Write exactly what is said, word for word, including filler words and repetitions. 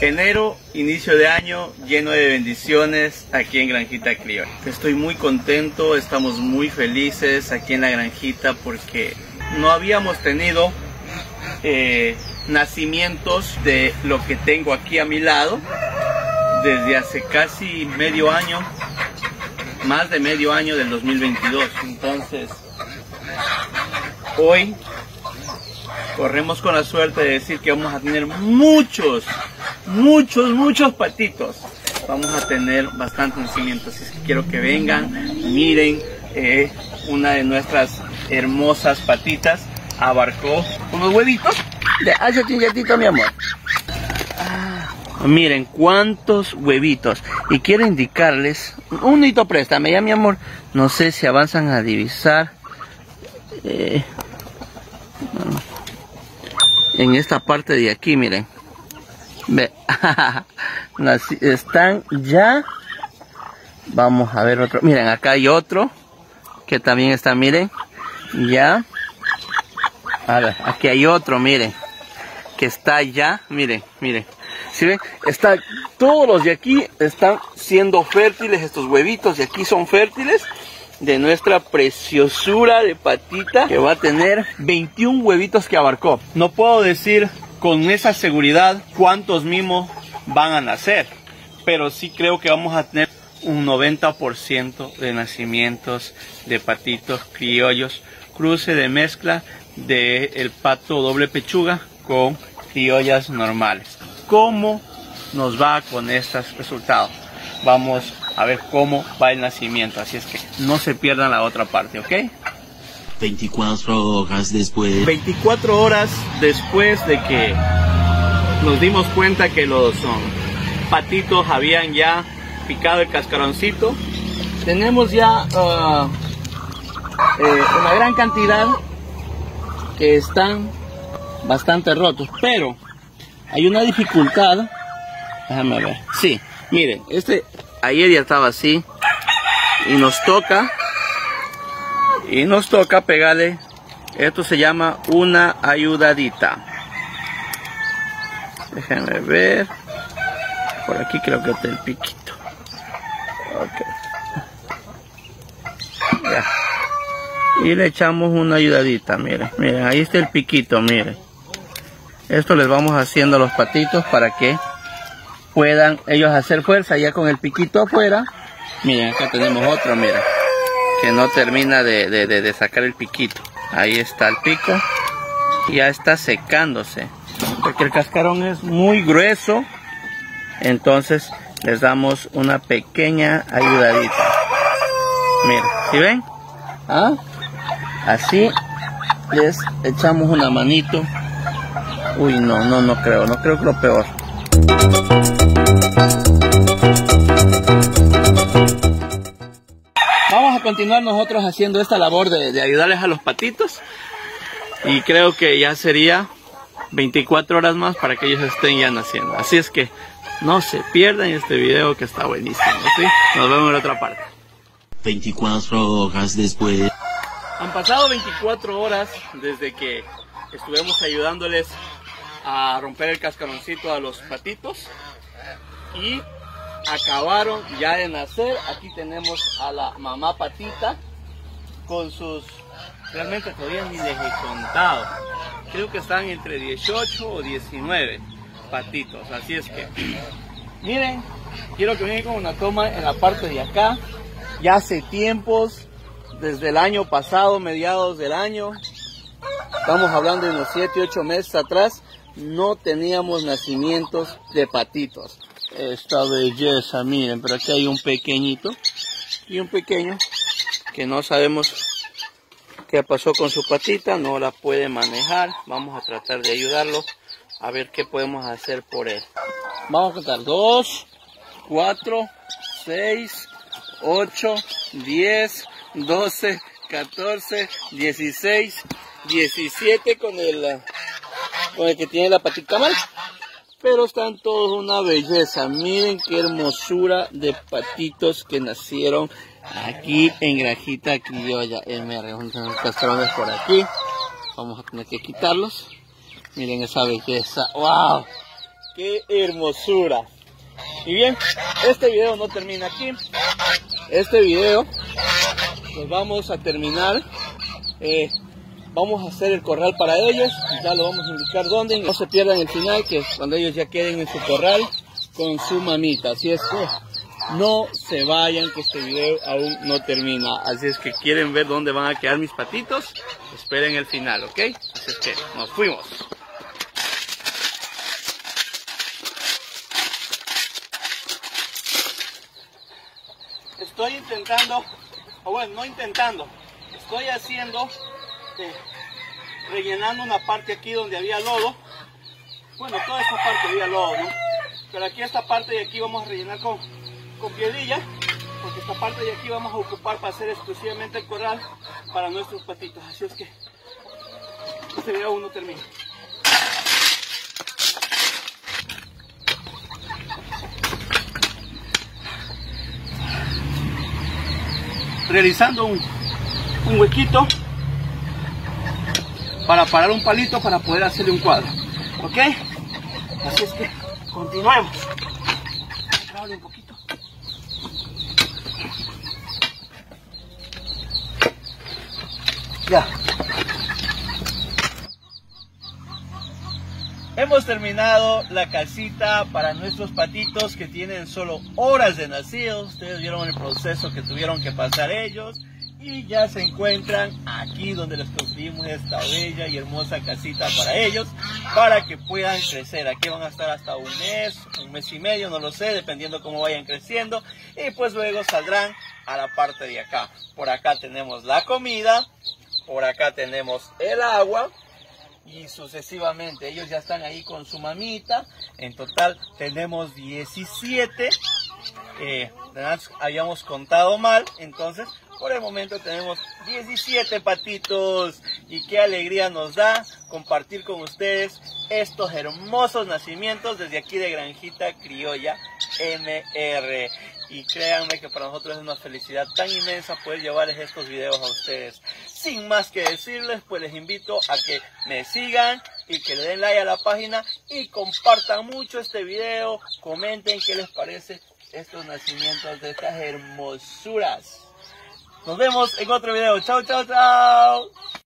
Enero, inicio de año, lleno de bendiciones aquí en Granjita Criolla. Estoy muy contento, estamos muy felices aquí en la granjita porque no habíamos tenido eh, nacimientos de lo que tengo aquí a mi lado desde hace casi medio año, más de medio año del dos mil veintidós. Entonces, hoy corremos con la suerte de decir que vamos a tener muchos, muchos, muchos patitos. Vamos a tener bastantes nacimientos, así es que quiero que vengan, miren, eh, una de nuestras hermosas patitas abarcó unos huevitos de hace chingatito, mi amor. Ah, miren cuántos huevitos. Y quiero indicarles, un hito préstame ya, mi amor, no sé si avanzan a divisar. Eh, en esta parte de aquí, miren, ve, están ya, vamos a ver otro, miren, acá hay otro, que también está, miren, ya, a ver, aquí hay otro, miren, que está ya, miren, miren, ¿sí ven? Está, todos los de aquí están siendo fértiles, estos huevitos de aquí son fértiles, de nuestra preciosura de patita, que va a tener veintiún huevitos que abarcó. No puedo decir con esa seguridad cuántos mismos van a nacer, pero sí creo que vamos a tener un noventa por ciento de nacimientos de patitos criollos, cruce de mezcla de el pato doble pechuga con criollas normales. ¿Cómo nos va con estos resultados? Vamos a ver cómo va el nacimiento, así es que no se pierdan la otra parte, ¿ok? veinticuatro horas después. veinticuatro horas después de que nos dimos cuenta que los um, patitos habían ya picado el cascaroncito, tenemos ya uh, eh, una gran cantidad que están bastante rotos, pero hay una dificultad. Déjame ver, sí, miren, este ayer ya estaba así y nos toca y nos toca pegarle, esto se llama una ayudadita. Déjenme ver, por aquí creo que está el piquito. Ok, ya. Y le echamos una ayudadita, miren, miren, ahí está el piquito, miren. Esto les vamos haciendo a los patitos para que puedan ellos hacer fuerza ya con el piquito afuera. Miren, acá tenemos otro, miren, que no termina de, de, de, de sacar el piquito. Ahí está el pico, ya está secándose, porque el cascarón es muy grueso. Entonces les damos una pequeña ayudadita. Miren, ¿sí ven? ¿Ah? Así les echamos una manito. Uy, no, no, no creo, no creo que lo peor. Vamos a continuar nosotros haciendo esta labor de, de ayudarles a los patitos. Y creo que ya sería veinticuatro horas más para que ellos estén ya naciendo. Así es que no se pierdan este video que está buenísimo, ¿sí? Nos vemos en la otra parte. veinticuatro horas después. Han pasado veinticuatro horas desde que estuvimos ayudándoles a romper el cascaroncito a los patitos y acabaron ya de nacer. Aquí tenemos a la mamá patita con sus, realmente todavía ni les he contado, creo que están entre dieciocho o diecinueve patitos. Así es que miren, quiero que vengan con una toma en la parte de acá. Ya hace tiempos, desde el año pasado, mediados del año, estamos hablando de unos siete, ocho meses atrás, no teníamos nacimientos de patitos. Esta belleza, miren, pero aquí hay un pequeñito y un pequeño que no sabemos qué pasó con su patita, no la puede manejar. Vamos a tratar de ayudarlo a ver qué podemos hacer por él. Vamos a contar dos, cuatro, seis, ocho, diez, doce, catorce, dieciséis, diecisiete con el, con el que tiene la patita mal. Pero están todos una belleza. Miren qué hermosura de patitos que nacieron aquí en Granjita Criolla. Eh, me arreglan los cascarones por aquí. Vamos a tener que quitarlos. Miren esa belleza. ¡Wow! ¡Qué hermosura! Y bien, este video no termina aquí. Este video lo vamos a terminar. Eh, vamos a hacer el corral para ellos. Ya lo vamos a indicar dónde. No se pierdan el final, que es cuando ellos ya queden en su corral con su mamita. Así es que no se vayan, que este video aún no termina. Así es que quieren ver dónde van a quedar mis patitos, esperen el final, ¿ok? Así es que nos fuimos. Estoy intentando, o bueno, no intentando, estoy haciendo, eh, rellenando una parte aquí donde había lodo. Bueno, toda esta parte había lodo, ¿no? Pero aquí esta parte de aquí vamos a rellenar con, con piedrilla, porque esta parte de aquí vamos a ocupar para hacer exclusivamente el corral para nuestros patitos. Así es que este video aún no termina. Realizando un, un huequito para parar un palito para poder hacerle un cuadro, ¿ok? Así es que continuemos. Abre un poquito. Ya. Hemos terminado la casita para nuestros patitos que tienen solo horas de nacido. Ustedes vieron el proceso que tuvieron que pasar ellos. Y ya se encuentran aquí donde les construimos esta bella y hermosa casita para ellos, para que puedan crecer. Aquí van a estar hasta un mes, un mes y medio, no lo sé, dependiendo cómo vayan creciendo. Y pues luego saldrán a la parte de acá. Por acá tenemos la comida, por acá tenemos el agua. Y sucesivamente, ellos ya están ahí con su mamita. En total tenemos diecisiete. Eh, habíamos contado mal, entonces por el momento tenemos diecisiete patitos. Y qué alegría nos da compartir con ustedes estos hermosos nacimientos desde aquí de Granjita Criolla M R. Y créanme que para nosotros es una felicidad tan inmensa poder llevarles estos videos a ustedes. Sin más que decirles, pues les invito a que me sigan y que le den like a la página y compartan mucho este video. Comenten qué les parece estos nacimientos de estas hermosuras. Nos vemos en otro video. Chao, chao, chao.